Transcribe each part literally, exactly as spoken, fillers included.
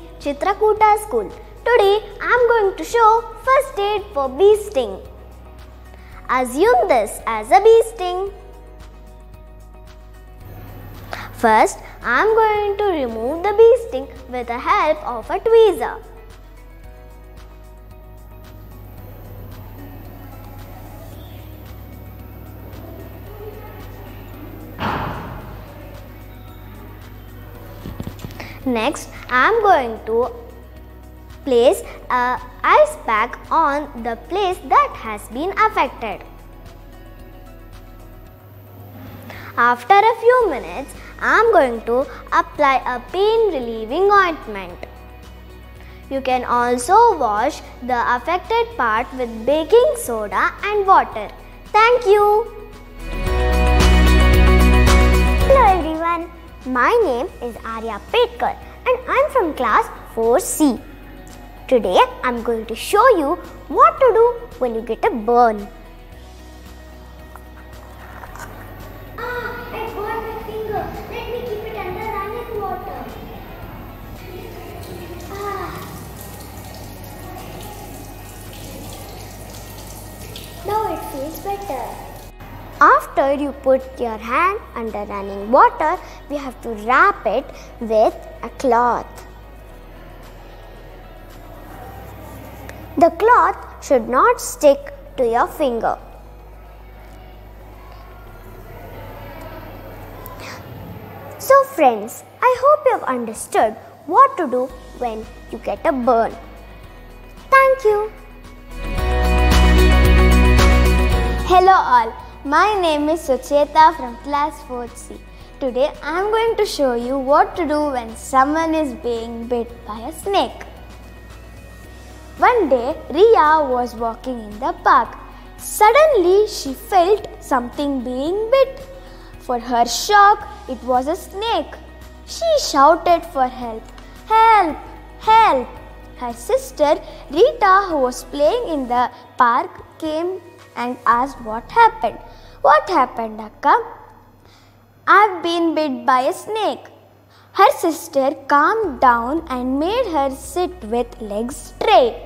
Chitrakuta School. Today I am going to show first aid for bee sting. Assume this as a bee sting. First, I am going to remove the bee sting with the help of a tweezer. Next, I am going to place a ice pack on the place that has been affected. After a few minutes, I am going to apply a pain relieving ointment. You can also wash the affected part with baking soda and water. Thank you. Hello everyone. My name is Arya Petkar and I am from class four C. Today I am going to show you what to do when you get a burn. Ah, I burned my finger. Let me keep it under running water. Ah. Now it feels better. After you put your hand under running water, we have to wrap it with a cloth. The cloth should not stick to your finger. So friends, I hope you have understood what to do when you get a burn. Thank you. Hello all. My name is Sucheta from class four C. Today I am going to show you what to do when someone is being bit by a snake. One day Riya was walking in the park. Suddenly she felt something being bit. For her shock, it was a snake. She shouted for help. Help! Help! Her sister Rita, who was playing in the park, came and asked what happened. What happened, Akka? I've been bit by a snake. Her sister calmed down and made her sit with legs straight.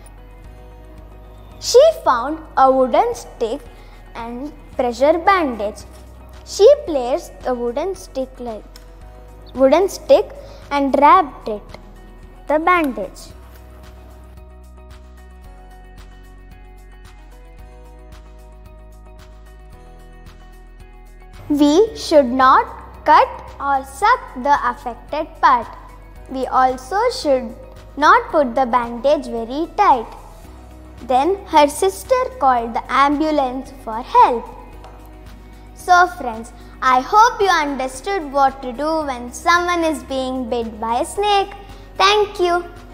She found a wooden stick and pressure bandage. She placed the wooden stick like wooden stick and wrapped it the bandage. We should not cut or suck the affected part. We also should not put the bandage very tight. Then her sister called the ambulance for help. So friends, I hope you understood what to do when someone is being bit by a snake. Thank you.